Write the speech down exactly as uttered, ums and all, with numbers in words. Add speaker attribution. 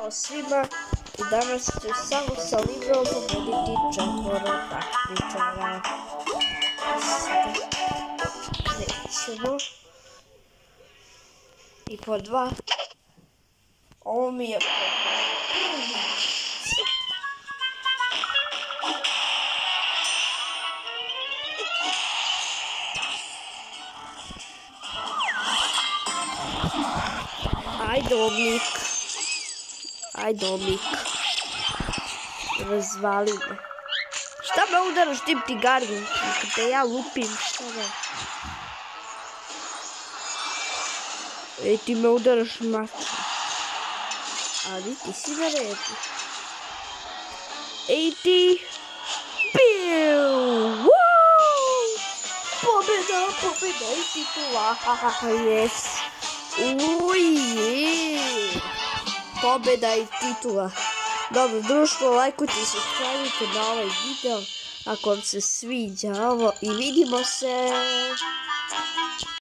Speaker 1: Ćao svima i danas ću samo sa Librom pobediti četvoro takmičara. Sada krećemo. I po dva. Ovo mi je po prvi. Ajde Omnik. Ajde Omnik. Razvali me. Šta me udaraš tim tigarim? Kada ja lupim, šta me? Ej, ti me udaraš mačem. Ali ti si na redu. Ej ti. Piu! Pobjeda, pobjeda i titula. Yes. Ujee. Pobjeda i titula. Dobro, društvo, lajkujte i subscribe-ujte na ovaj video ako vam se sviđa ovo i vidimo se.